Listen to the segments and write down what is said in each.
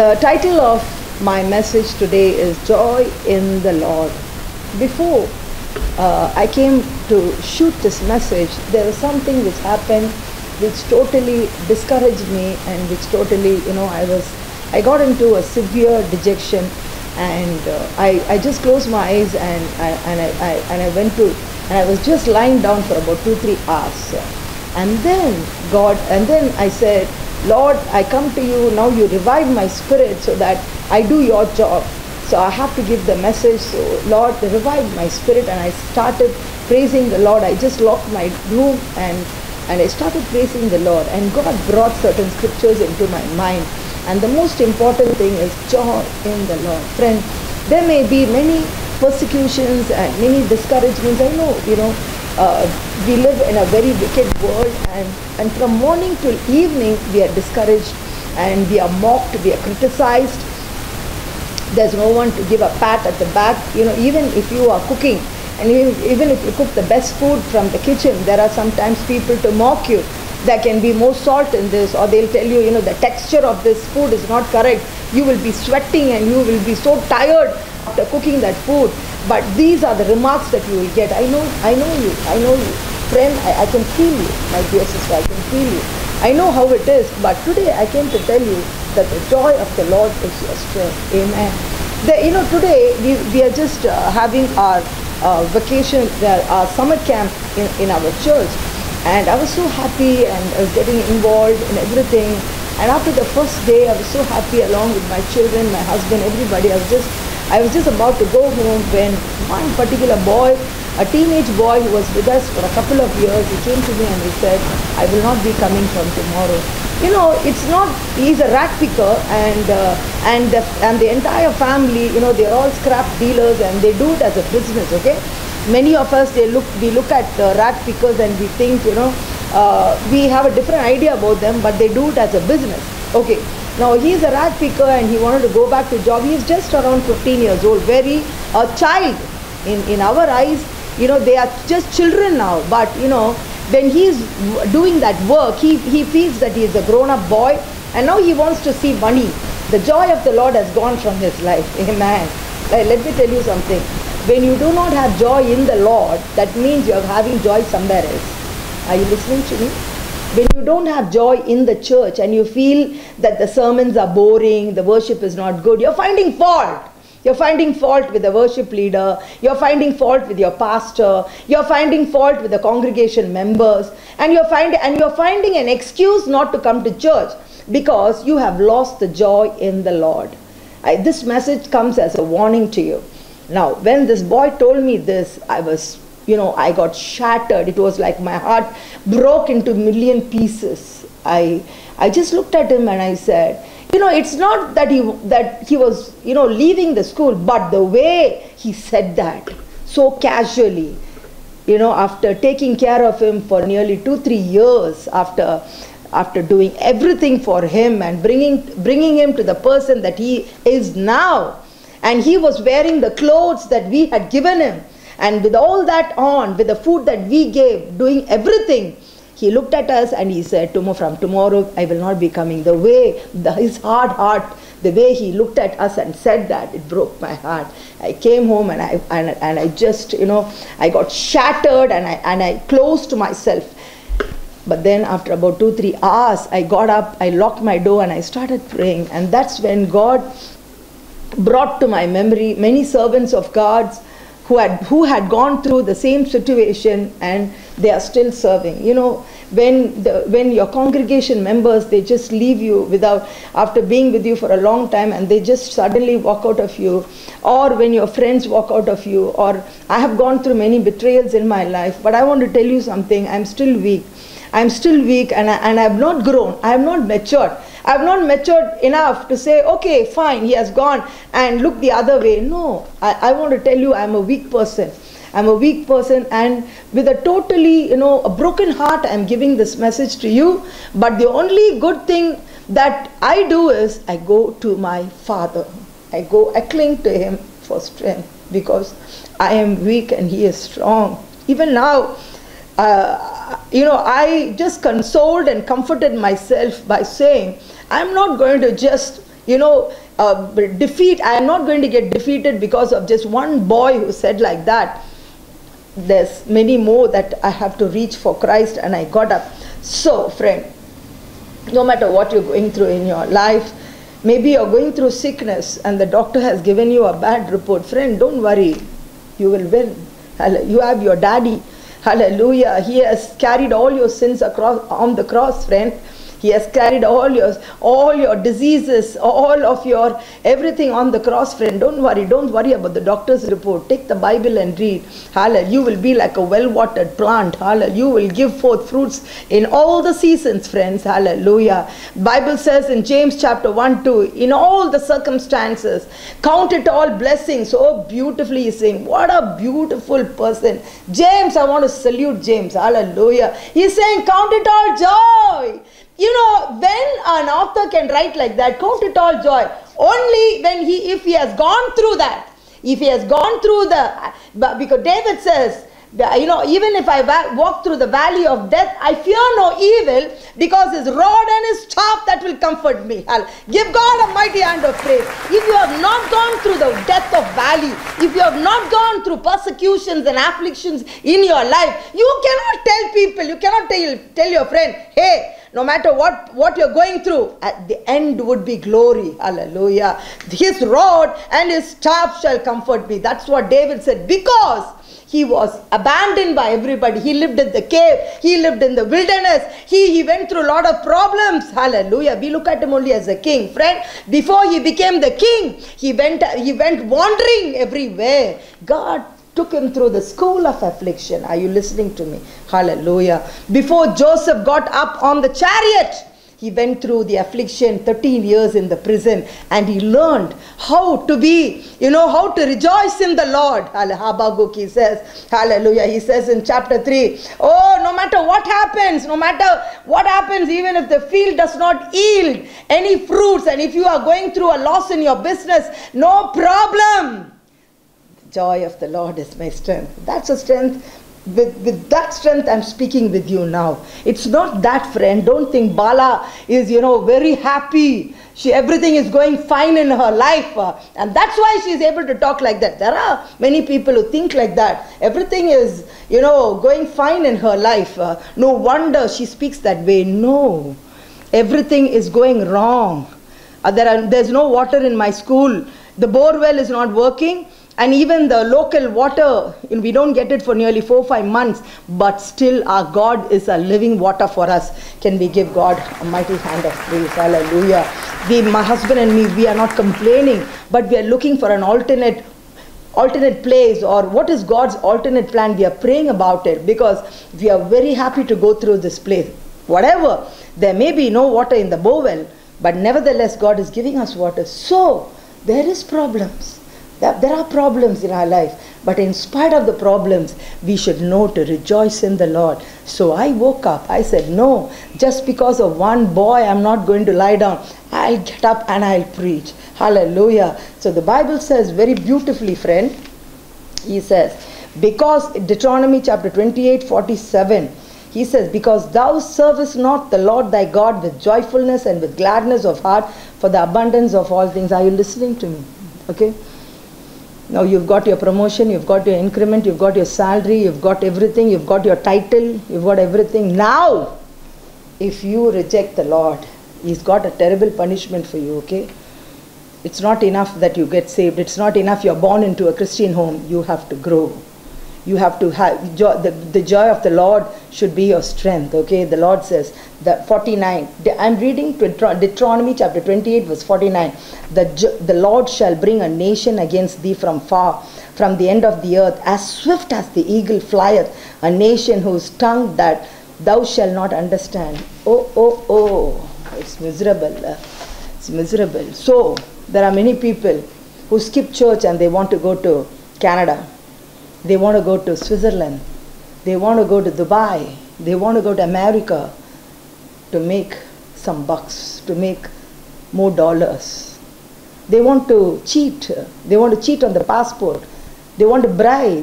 The title of my message today is Joy in the Lord. Before I came to shoot this message, there was something which happened which totally discouraged me and which totally, I got into a severe dejection, and I just closed my eyes and I went to, and I was just lying down for about 2-3 hours. And then I said, Lord, I come to you, now you revive my spirit so that I do your job. So I have to give the message. So Lord, revive my spirit, and I started praising the Lord. I just locked my room and I started praising the Lord, and God brought certain scriptures into my mind. And the most important thing is joy in the Lord. Friend, there may be many persecutions and many discouragements. I know, we live in a very wicked world, and from morning till evening we are discouraged and we are mocked, we are criticized. There's no one to give a pat at the back. Even if you are cooking, and even if you cook the best food from the kitchen, there are sometimes people to mock you. There can be more salt in this, or they'll tell you, the texture of this food is not correct. You will be sweating and you will be so tired after cooking that food. But these are the remarks that you will get. I know you. Friend, I can feel you. My dear sister, I can feel you. I know how it is, but today I came to tell you that the joy of the Lord is your strength. Amen. Today we are just having our vacation, our summer camp in our church. And I was so happy, and I was getting involved in everything. And after the first day, I was so happy along with my children, my husband, everybody. I was just about to go home when one particular boy, a teenage boy who was with us for a couple of years, he came to me and he said, I will not be coming from tomorrow. It's not, he's a rat picker, and the entire family, they're all scrap dealers, and they do it as a business, okay? Many of us, we look at rat pickers and we think, we have a different idea about them, but they do it as a business. Okay, now he's a rat picker and he wanted to go back to job. He's just around 15 years old, a child. In our eyes, they are just children now, but when he's doing that work, he feels that he is a grown-up boy, and now he wants to see money. The joy of the Lord has gone from his life. Amen. Let me tell you something. When you do not have joy in the Lord, that means you are having joy somewhere else. Are you listening to me? When you don't have joy in the church and you feel that the sermons are boring, the worship is not good, you're finding fault. You're finding fault with the worship leader, you're finding fault with your pastor, you're finding fault with the congregation members, and you're finding an excuse not to come to church because you have lost the joy in the Lord. This message comes as a warning to you. Now, when this boy told me this, I was, I got shattered. It was like my heart broke into a million pieces. I just looked at him and I said, it's not that he was, leaving the school, but the way he said that, so casually, after taking care of him for nearly 2-3 years, after doing everything for him and bringing him to the person that he is now. And he was wearing the clothes that we had given him. And with all that on, with the food that we gave, doing everything, he looked at us and he said, from tomorrow, I will not be coming. The way, his hard heart, the way he looked at us and said that, it broke my heart. I came home and I just, I got shattered and I closed myself. But then after about 2-3 hours, I got up, I locked my door and I started praying. And that's when God brought to my memory many servants of God who had gone through the same situation, and they are still serving. When your congregation members, they just leave you after being with you for a long time, and they just suddenly walk out of you, or when your friends walk out of you, or I have gone through many betrayals in my life, but I want to tell you something, I'm still weak. I'm still weak, and I have not grown. I have not matured. I have not matured enough to say, okay, fine, he has gone, and look the other way. No, I want to tell you, I'm a weak person. I'm a weak person, and with a totally, a broken heart, I'm giving this message to you. But the only good thing that I do is I go to my Father. I cling to him for strength, because I am weak and he is strong. Even now, I just consoled and comforted myself by saying, I'm not going to just, defeat. I am not going to get defeated because of just one boy who said like that. There's many more that I have to reach for Christ, and I got up. So, friend, no matter what you're going through in your life, maybe you're going through sickness and the doctor has given you a bad report. Friend, don't worry. You will win. You have your daddy. Hallelujah. He has carried all your sins on the cross, friend. He has carried all your diseases, all of your everything on the cross, friend. Don't worry. Don't worry about the doctor's report. Take the Bible and read. Hallelujah. You will be like a well-watered plant. Hallelujah. You will give forth fruits in all the seasons, friends. Hallelujah. Bible says in James chapter 1-2, in all the circumstances, count it all blessings. So beautifully he's saying, what a beautiful person. James, I want to salute James. Hallelujah. He's saying, count it all joy. When an author can write like that, count it all joy, only when if he has gone through that, if he has gone through because David says, even if I walk through the valley of death, I fear no evil, because his rod and his staff, that will comfort me. I'll give God a mighty hand of praise. If you have not gone through the depth of valley, if you have not gone through persecutions and afflictions in your life, you cannot tell people, you cannot tell your friend, hey, no matter what you're going through, at the end would be glory. Hallelujah. His rod and his staff shall comfort me. That's what David said, because he was abandoned by everybody. He lived in the cave. He lived in the wilderness. He went through a lot of problems. Hallelujah. We look at him only as a king. Friend, before he became the king, he went wandering everywhere. God took him through the school of affliction. Are you listening to me? Hallelujah. Before Joseph got up on the chariot, he went through the affliction, 13 years in the prison, and he learned how to be, how to rejoice in the Lord. Habakkuk, he says, hallelujah, he says in chapter 3, oh, no matter what happens, even if the field does not yield any fruits, and if you are going through a loss in your business, no problem. The joy of the Lord is my strength. That's a strength. With that strength, I'm speaking with you now. It's not that, friend. Don't think Bala is, very happy. Everything is going fine in her life. And that's why she's able to talk like that. There are many people who think like that. Everything is, going fine in her life. No wonder she speaks that way. No. Everything is going wrong. There's no water in my school. The bore well is not working. And even the local water, we don't get it for nearly 4-5 months, but still our God is a living water for us. Can we give God a mighty hand of praise? Hallelujah. My husband and me, we are not complaining, but we are looking for an alternate place, or what is God's alternate plan? We are praying about it, because we are very happy to go through this place. Whatever, there may be no water in the bowel, but nevertheless God is giving us water. So there is problems. There are problems in our life, but in spite of the problems, we should know to rejoice in the Lord. So I woke up. I said, no, just because of one boy, I'm not going to lie down. I'll get up and I'll preach. Hallelujah. So the Bible says very beautifully, friend, he says, because Deuteronomy chapter 28:47, he says, because thou servest not the Lord thy God with joyfulness and with gladness of heart for the abundance of all things. Are you listening to me? Okay. Now you've got your promotion, you've got your increment, you've got your salary, you've got everything, you've got your title, you've got everything. Now, if you reject the Lord, He's got a terrible punishment for you, okay? It's not enough that you get saved. It's not enough you're born into a Christian home. You have to grow. You have to have joy. The joy of the Lord should be your strength, okay? The Lord says, that 49, I'm reading Deuteronomy chapter 28 verse 49. The Lord shall bring a nation against thee from far, from the end of the earth, as swift as the eagle flieth, a nation whose tongue that thou shalt not understand. Oh, it's miserable. It's miserable. So, there are many people who skip church and they want to go to Canada. They want to go to Switzerland. They want to go to Dubai. They want to go to America to make some bucks, to make more dollars. They want to cheat. They want to cheat on the passport. They want to bribe.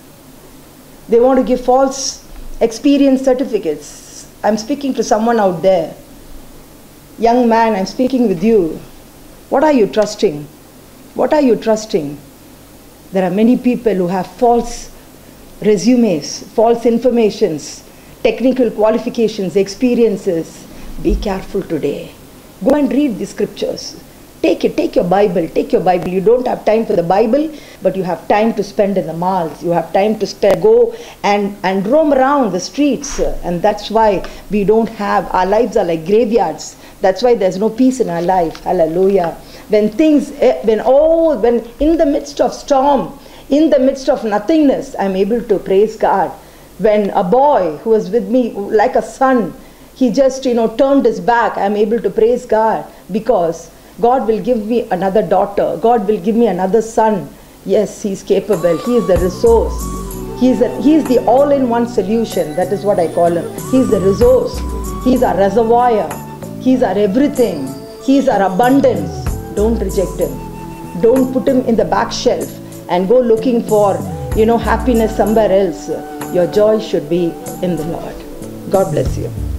They want to give false experience certificates. I'm speaking to someone out there. Young man, I'm speaking with you. What are you trusting? What are you trusting? There are many people who have false resumes, false informations, technical qualifications, experiences. Be careful today. Go and read the scriptures. Take your Bible, You don't have time for the Bible, but you have time to spend in the malls. You have time to go and roam around the streets. And that's why we don't have, our lives are like graveyards. That's why there's no peace in our life. Hallelujah. When in the midst of storm, in the midst of nothingness, I'm able to praise God. When a boy who was with me like a son, he just, turned his back, I'm able to praise God, because God will give me another daughter. God will give me another son. Yes, He's capable. He is the resource. He is the all-in-one solution. That is what I call Him. He is the resource. He is our reservoir. He is our everything. He is our abundance. Don't reject Him. Don't put Him in the back shelf and go looking for, happiness somewhere else. Your joy should be in the Lord. God bless you.